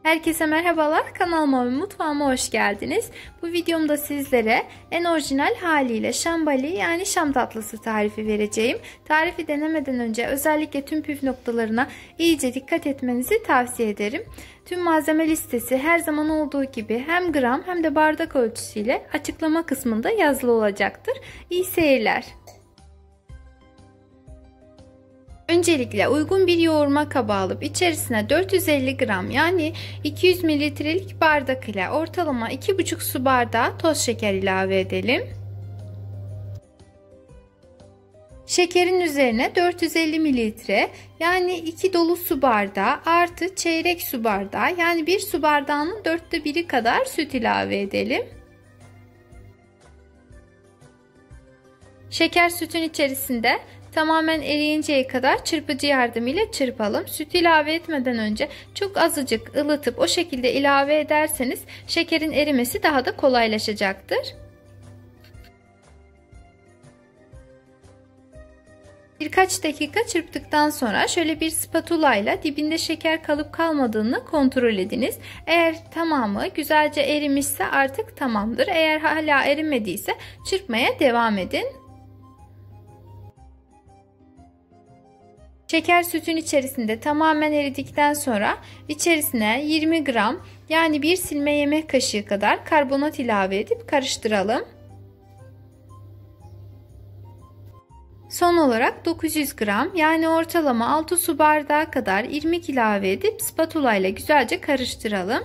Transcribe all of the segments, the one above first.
Herkese merhabalar, kanalıma ve mutfağıma hoş geldiniz. Bu videomda sizlere en orijinal haliyle şambali yani şam tatlısı tarifi vereceğim. Tarifi denemeden önce özellikle tüm püf noktalarına iyice dikkat etmenizi tavsiye ederim. Tüm malzeme listesi her zaman olduğu gibi hem gram hem de bardak ölçüsüyle açıklama kısmında yazılı olacaktır. İyi seyirler. Öncelikle uygun bir yoğurma kabı alıp içerisine 450 gram yani 200 mililitrelik bardak ile ortalama 2,5 su bardağı toz şeker ilave edelim. Şekerin üzerine 450 mililitre yani 2 dolu su bardağı artı çeyrek su bardağı yani 1 su bardağının 1/4 kadar süt ilave edelim. Şeker sütün içerisinde tamamen eriyinceye kadar çırpıcı yardımıyla çırpalım. Süt ilave etmeden önce çok azıcık ılıtıp o şekilde ilave ederseniz şekerin erimesi daha da kolaylaşacaktır. Birkaç dakika çırptıktan sonra şöyle bir spatula ile dibinde şeker kalıp kalmadığını kontrol ediniz. Eğer tamamı güzelce erimişse artık tamamdır. Eğer hala erimediyse çırpmaya devam edin. Şeker sütün içerisinde tamamen eridikten sonra içerisine 20 gram yani 1 silme yemek kaşığı kadar karbonat ilave edip karıştıralım. Son olarak 900 gram yani ortalama 6 su bardağı kadar irmik ilave edip spatula ile güzelce karıştıralım.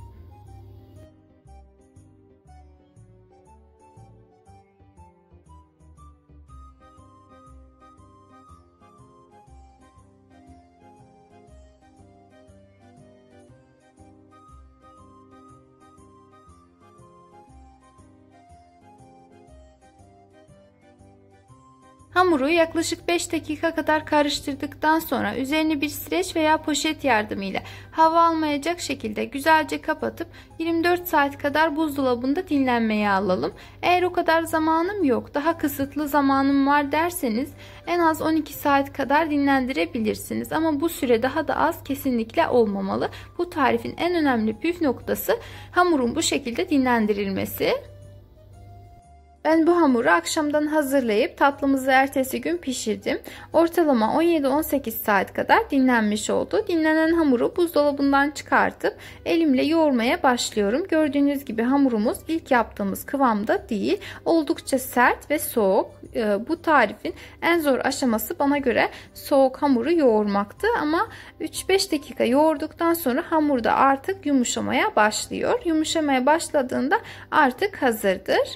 Hamuru yaklaşık 5 dakika kadar karıştırdıktan sonra üzerini bir streç veya poşet yardımıyla hava almayacak şekilde güzelce kapatıp 24 saat kadar buzdolabında dinlenmeye alalım. Eğer o kadar zamanım yok, daha kısıtlı zamanım var derseniz en az 12 saat kadar dinlendirebilirsiniz. Ama bu süre daha da az kesinlikle olmamalı. Bu tarifin en önemli püf noktası hamurun bu şekilde dinlendirilmesi. Ben bu hamuru akşamdan hazırlayıp tatlımızı ertesi gün pişirdim. Ortalama 17-18 saat kadar dinlenmiş oldu. Dinlenen hamuru buzdolabından çıkartıp elimle yoğurmaya başlıyorum. Gördüğünüz gibi hamurumuz ilk yaptığımız kıvamda değil. Oldukça sert ve soğuk. Bu tarifin en zor aşaması bana göre soğuk hamuru yoğurmaktı. Ama 3-5 dakika yoğurduktan sonra hamur da artık yumuşamaya başlıyor. Yumuşamaya başladığında artık hazırdır.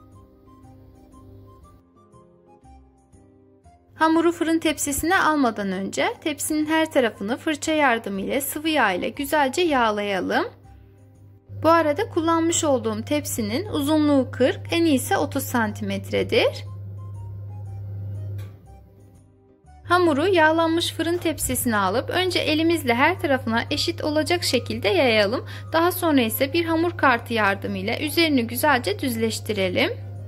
Hamuru fırın tepsisine almadan önce tepsinin her tarafını fırça yardımıyla sıvı yağ ile güzelce yağlayalım. Bu arada kullanmış olduğum tepsinin uzunluğu 40, eni ise 30 santimetredir. Hamuru yağlanmış fırın tepsisine alıp önce elimizle her tarafına eşit olacak şekilde yayalım. Daha sonra ise bir hamur kartı yardımıyla üzerini güzelce düzleştirelim.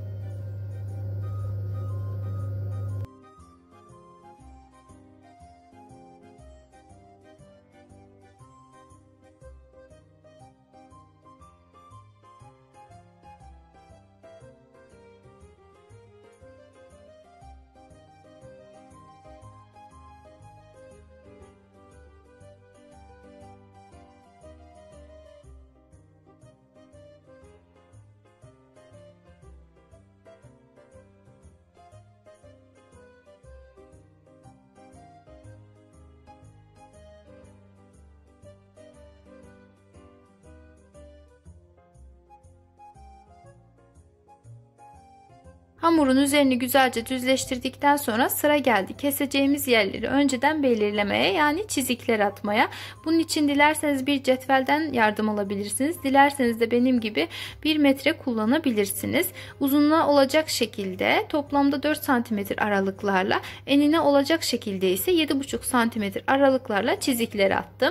Hamurun üzerini güzelce düzleştirdikten sonra sıra geldi keseceğimiz yerleri önceden belirlemeye, yani çizikler atmaya. Bunun için dilerseniz bir cetvelden yardım alabilirsiniz. Dilerseniz de benim gibi 1 metre kullanabilirsiniz. Uzunluğa olacak şekilde toplamda 4 cm aralıklarla, enine olacak şekilde ise 7,5 cm aralıklarla çizikler attım.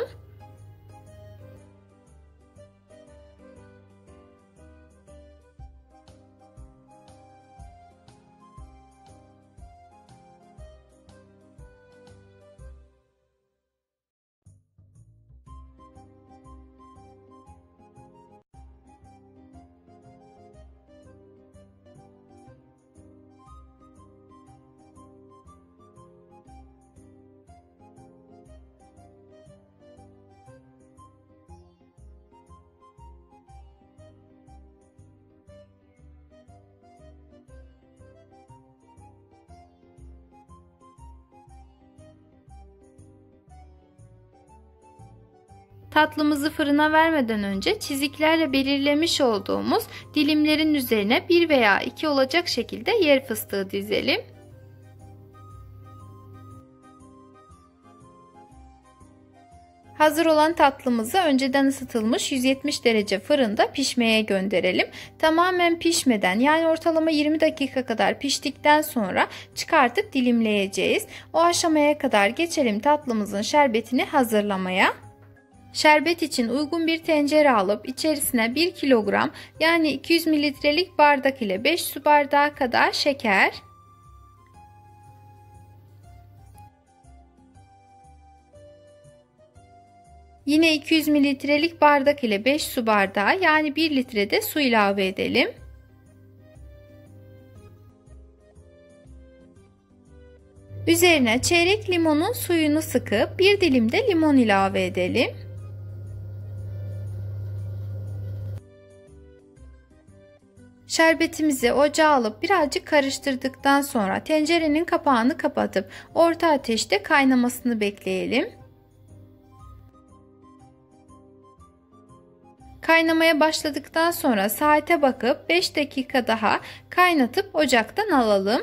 Tatlımızı fırına vermeden önce çiziklerle belirlemiş olduğumuz dilimlerin üzerine 1 veya 2 olacak şekilde yer fıstığı dizelim. Hazır olan tatlımızı önceden ısıtılmış 170 derece fırında pişmeye gönderelim. Tamamen pişmeden, yani ortalama 20 dakika kadar piştikten sonra çıkartıp dilimleyeceğiz. O aşamaya kadar geçelim tatlımızın şerbetini hazırlamaya. Şerbet için uygun bir tencere alıp içerisine 1 kilogram, yani 200 mililitrelik bardak ile 5 su bardağı kadar şeker, yine 200 mililitrelik bardak ile 5 su bardağı, yani 1 litre de su ilave edelim. Üzerine çeyrek limonun suyunu sıkıp bir dilim de limon ilave edelim. Şerbetimizi ocağa alıp birazcık karıştırdıktan sonra tencerenin kapağını kapatıp orta ateşte kaynamasını bekleyelim. Kaynamaya başladıktan sonra saate bakıp 5 dakika daha kaynatıp ocaktan alalım.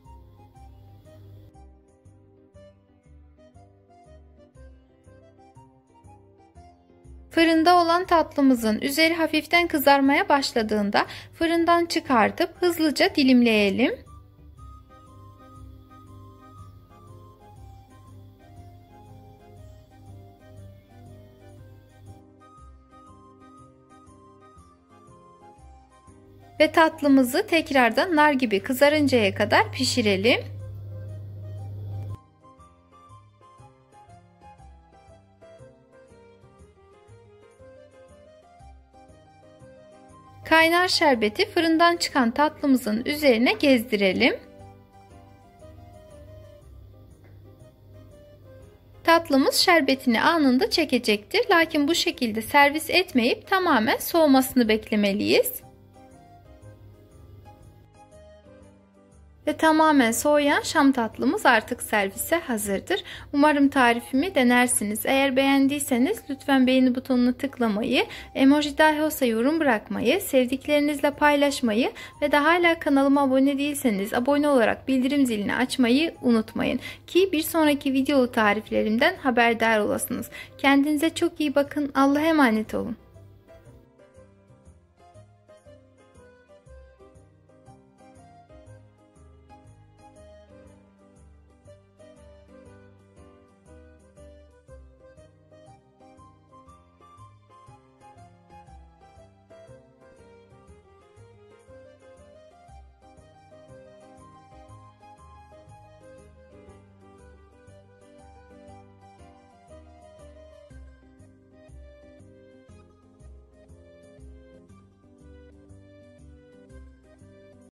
Fırında olan tatlımızın üzeri hafiften kızarmaya başladığında fırından çıkartıp hızlıca dilimleyelim. Ve tatlımızı tekrardan nar gibi kızarıncaya kadar pişirelim. Kaynar şerbeti fırından çıkan tatlımızın üzerine gezdirelim. Tatlımız şerbetini anında çekecektir. Lakin bu şekilde servis etmeyip tamamen soğumasını beklemeliyiz. Ve tamamen soğuyan şam tatlımız artık servise hazırdır. Umarım tarifimi denersiniz. Eğer beğendiyseniz lütfen beğeni butonuna tıklamayı, emoji dahi olsa yorum bırakmayı, sevdiklerinizle paylaşmayı ve daha hala kanalıma abone değilseniz abone olarak bildirim zilini açmayı unutmayın. Ki bir sonraki videolu tariflerimden haberdar olasınız. Kendinize çok iyi bakın. Allah'a emanet olun.